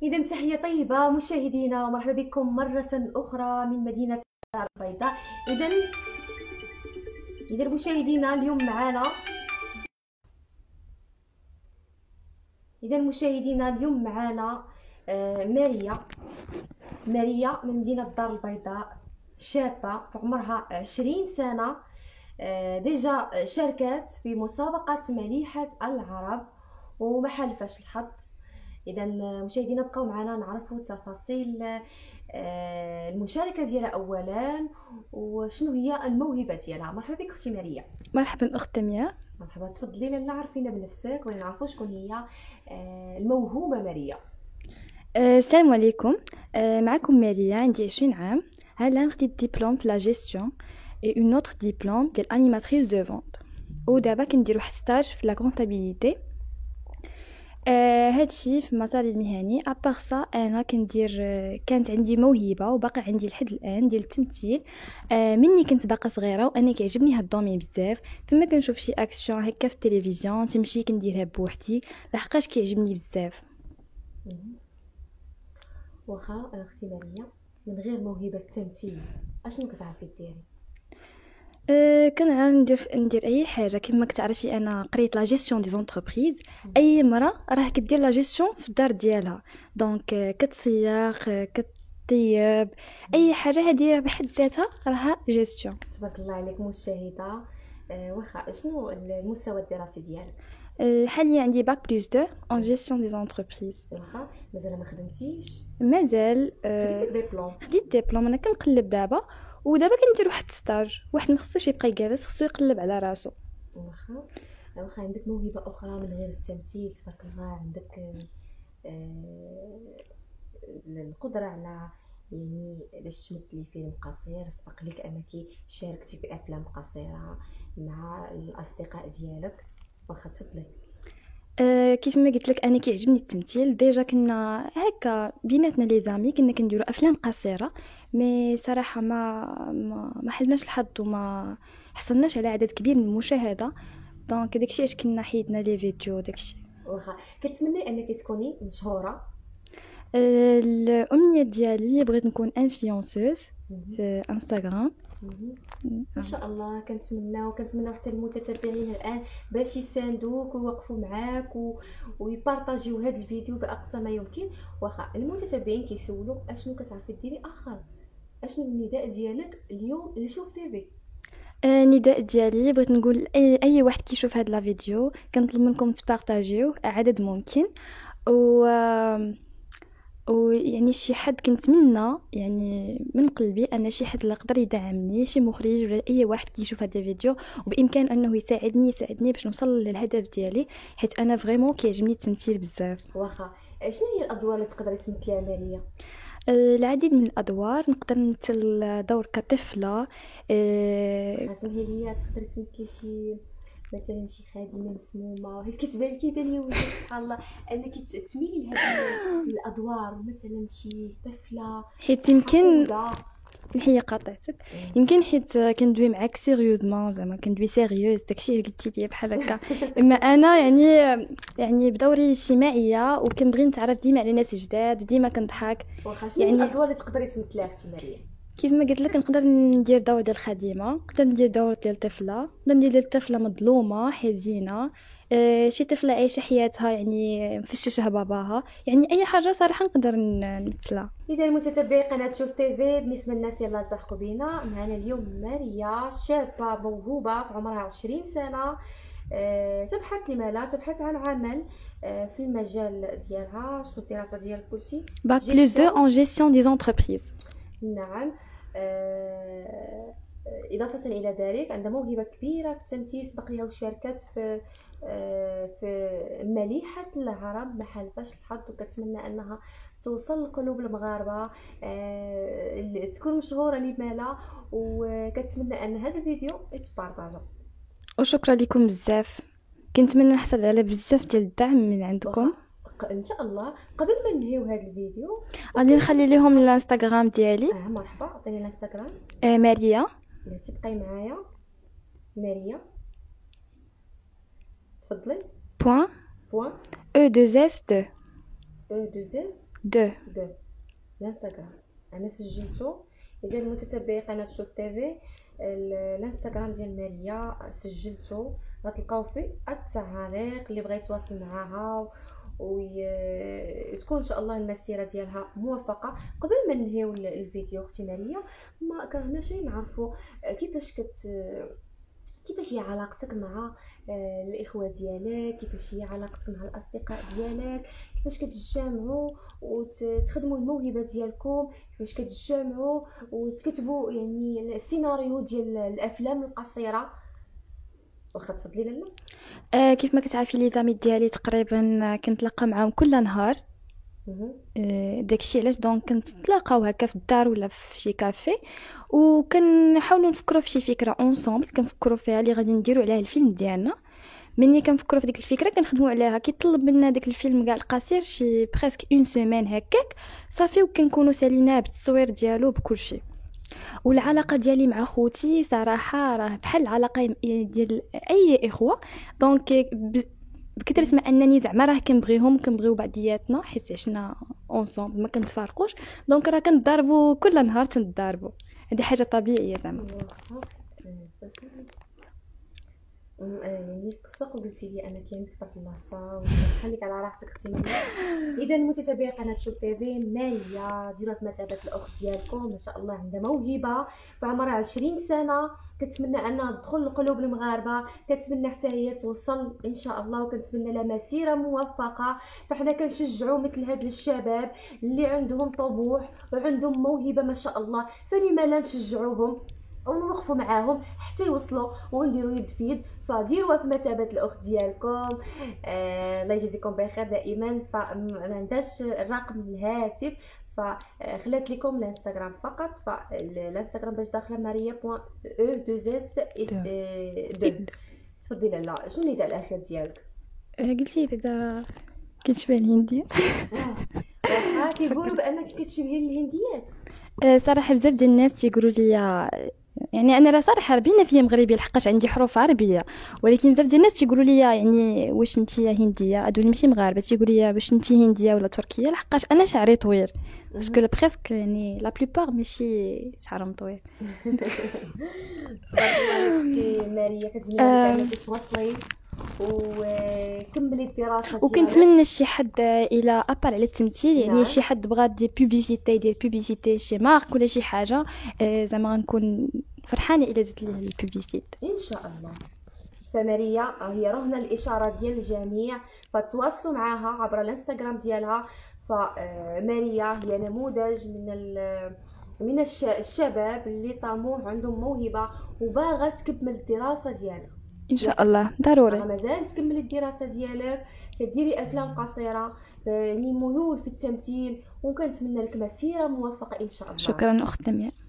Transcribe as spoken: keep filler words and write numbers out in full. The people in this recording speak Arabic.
إذا تحية طيبة مشاهدينا، ومرحبا بكم مرة أخرى من مدينة البيضاء. إذا إذا مشاهدينا اليوم معنا إذا مشاهدينا اليوم معنا آه، ماريا ماريا من مدينة الدار البيضاء، شابة في عمرها عشرين سنة. آه، ديجا شاركت في مسابقة مليحة العرب وما حالفاش الحظ. اذا مشاهدينا بقاو معنا نعرفوا تفاصيل آه، المشاركه ديالها اولا، وشنو هي الموهبه ديالها. مرحبا بك اختي ماريا. مرحبا اخت ميا. مرحبا، تفضلي لنا عرفينا بنفسك ونعرفوا شكون هي آه، الموهوبه ماريا. أه السلام عليكم. أه معكم ماريا، عندي عشرين عام. هلا خديت دبلوم في لا جيستيون اي اون اوتر دبلوم ديال انيماتريس دو فونت، ودابا كندير واحد ستاج في لا كونطابيليتي. أه هادشي في مساري المهني. ابار سا انا كندير أه كانت عندي موهبه وباقي عندي لحد الان ديال التمثيل. أه مني كنت باقا صغيره وانا كيعجبني هاد الدومين بزاف. فما كنشوف شي اكسيون هكا في التلفزيون تمشي كنديرها بوحدي لحقاش كيعجبني بزاف. واخا اختي ماريا، من غير موهبه التمثيل اشنو كتعرفي ديري؟ أه كنعرف ندير ندير اي حاجه. كما كتعرفي انا قريت لا جيستيون دي زونتربريز. اي مرة راه كدير لا جيستيون في الدار ديالها، دونك آه، كتسيق، آه، كطيب، اي حاجه هذه بحد ذاتها راها جيستيون. تبارك الله عليك مجتهده. آه، واخا شنو المستوى الدراسي ديالك؟ أه حاليا عندي باك بلس دو ان جيستيون دي زونتربريز. واخا مازال ما خدمتيش؟ مازال. أه خديتي ديبلوم؟ خديت ديبلوم، انا كنقلب دابا، ودابا كندير واحد ستاج. واحد ما خصوش يبقى جالس، خصو يقلب على راسو. واخا واخا عندك موهبة أخرى من غير التمثيل، تبارك الله، عندك آه، القدرة على يعني باش تمثلي فيلم قصير. سبق لك أنك شاركتي في أفلام قصيرة مع الأصدقاء ديالك؟ واخا تفضلي. أه كيف ما قلت لك انا كيعجبني التمثيل. ديجا كنا هكا بيناتنا لي زامي كنا كنديروا افلام قصيره، مي صراحه ما ما, ما حلناش الحظ وما حصلناش على عدد كبير من المشاهده. دونك داكشي علاش كنا حيدنا لي فيديو داكشي. واخا كتمني أنك تكوني مشهورة؟ أه الامنيه ديالي بغيت نكون انفلونسوز في انستغرام. ما شاء الله، كنتمناو كنتمناو حتى المتتبعين الان باش يساندوك ويوقفوا معاك و... ويبارطاجيو هذا الفيديو باقصى ما يمكن. واخا المتتبعين كيسولوا اشنو كتعرفي ديري اخر، اشنو النداء ديالك اليوم لشوف تيفي؟ آه، النداء ديالي بغيت نقول اي اي واحد كيشوف هاد لا فيديو كنطلب منكم تبارطاجيوه عدد ممكن. و ويعني شي حد كنتمنى يعني من قلبي ان شي حد اللي يقدر يدعمني، شي مخرج ولا اي واحد كيشوف هذا الفيديو وبامكان انه يساعدني يساعدني باش نوصل للهدف ديالي، حيت انا فريمون كيعجبني التمثيل بزاف. واخا شنو هي الادوار اللي تقدري تمثليها ماليا؟ آه، العديد من الادوار. نقدر نمثل دور كطفله. آه، عزمي ليا، تقدري تمثلي شي مثلا شي خادمه مسمومه، حيت كتبان كيبان لي وجهك سبحان الله انك تميلي لهذه الادوار، مثلا شي طفله حيت يمكن عقودة. سمحي لي قاطعتك. يمكن حيت كندوي معاك سيريوزمون، زعما كندوي سيريوز داكشي اللي قلتي لي بحال هكا. اما انا يعني يعني بدوري اجتماعيه وكنبغي نتعرف ديما على ناس جداد وديما كنضحك. واخا شنو يعني الادوار اللي تقدري تمثليها اختي مريم؟ كيف ما قلت لك نقدر ندير دور ديال الخادمه، نقدر ندير دور ديال طفله، نقدر ندير ديال طفله مظلومه حزينه، آه، شي طفله عايشه حياتها يعني مفششها باباها. يعني اي حاجه صراحه نقدر نمثلها. اذا متتبعي قناه شوف تيفي، بالنسبه للناس يلا التحقوا بينا، معنا اليوم ماريا، شابه موهوبه في عمرها عشرين سنه. أه تبحث لماذا تبحث عن عمل أه في المجال ديالها. شنو الدراسه ديالك قلتي؟ باك بلس دو ان جيستيون دي زونتربريز. نعم. أه إضافة إلى ذلك عندها موهبة كبيرة في التمثيل، سبق لها وشاركت في آه، في مليحة العرب ما حالفاش الحظ، وكتمنى أنها توصل لقلوب المغاربة، آه، تكون مشهورة لمالا، وكتمنى أن هذا الفيديو يتبارطاجا. وشكرا لكم بزاف. كنتمنى نحصل على بزاف ديال الدعم من عندكم. ق- ان شاء الله. قبل ما ننهيو هذا الفيديو غادي نخلي لهم الانستغرام ديالي. اه مرحبا، عطيني الانستغرام. آه ماريا لا تبقاي معايا ماريا، تفضلي. بوين بوان او دو اس دو او دو اس دو دو الانستغرام. انا سجلته. اذا المتتبعي قناه شوف تيفي الانستغرام ديال ماريا سجلته، غتلقاو فيه التعاليق اللي بغى يتواصل معاها وتكون ان شاء الله المسيره ديالها موفقه. قبل ما ننهيو الفيديو اختي ماريا، ما كرهناش نعرفوا كيفاش كت كيفاش هي علاقتك مع الاخوه ديالك، كيفاش هي علاقتك مع الاصدقاء ديالك، كيفاش كتجمعوا وتخدموا الموهبه ديالكم، كيفاش كتجمعوا وتكتبوا يعني السيناريو ديال الافلام القصيره. واخا تفضلي لاله. آه كيف ما كتعرفي لي زامي ديالي تقريبا كنتلاقى معاهم كل نهار. آه داكشي علاش دونك كنتلاقاو هكا في الدار ولا في شي كافي، وكنحاولوا نفكروا في شي فكره اونصومبل كنفكروا فيها اللي غادي نديروا عليها الفيلم ديالنا. مني كنفكروا في ديك الفكره كنخدموا عليها، كيطلب منا داك الفيلم كاع القصير شي بريسك اون سيمين هكاك صافي، وكنكونوا ساليناه بالتصوير ديالو بكل شيء. والعلاقه ديالي مع خوتي صراحه راه بحال العلاقه ديال اي اخوه، دونك بكثرة ما انني زعما راه كنبغيهم كنبغيو بعضياتنا حيت عشنا اونصومبل ما كنتفارقوش، دونك راه كنضربوا كل نهار تنضربوا، هذه حاجه طبيعيه زعما. يعني قصه قلتي لي انا كاين في البلاصه وخليك على راحتك اختي ماريا. اذا متتابعي قناه شوف تيفي ماريا ديروها في مثابه الاخت ديالكم، ما شاء الله عندها موهبه وعمرها عشرين سنه، كنتمنى انها تدخل لقلوب المغاربه، كنتمنى حتى هي توصل ان شاء الله، وكنتمنى لها مسيره موفقه. فحنا كنشجعوا مثل هاد الشباب اللي عندهم طموح وعندهم موهبه ما شاء الله، فلما لا نشجعوهم ونوقفوا معاهم حتى يوصلوا ونديروا يد في يد. فديروها في مثابه الاخت ديالكم. آه الله يجزيكم بخير دائما. فما عندهاش الرقم الهاتف فخلات لكم الانستغرام فقط. فالانستغرام باش داخله ماريا بوان او دو اس دو. تفضلي لاله، شنو النداء الاخير ديالك؟ قلتي بعدا كتشبه الهنديات. اه كيقولوا بانك كتشبهي الهنديات. صراحه بزاف ديال الناس تيقولوا لي، يعني انا راه صراحه بينا فيا مغربيه لحقاش عندي حروف عربيه، ولكن بزاف ديال الناس تيقولوا لي يعني واش نتيا هنديه، هادو اللي ماشي مغاربه تيقولوا لي واش نتي هنديه ولا تركيه لحقاش انا شعري طويل، باسكو بريسك يعني لا بلوبار ماشي شعرهم طويل. تبارك الله اختي ماريا، كتمنى انك توصلي وكملي الدراسه ديالك. وكنتمنى شي حد الى ابار على التمثيل، يعني نعم. شي حد بغى دي بوبليسيتي يدير بوبليسيتي شي مارك ولا شي حاجه، زعما غنكون فرحانه الى درت ليه البوبليسيتي ان شاء الله. فماريا هي رهن الاشاره ديال الجميع، فتواصلوا معها عبر الانستغرام ديالها. فماريا هي نموذج من من الشباب اللي طموح عندهم موهبه وباغا تكمل الدراسه ديالها ان شاء الله. ضروري مازال تكملي الدراسه ديالك، كديري افلام قصيره، يعني ميول في التمثيل، وكنتمنى لك مسيره موفقه ان شاء الله. شكرا اخت لمياء.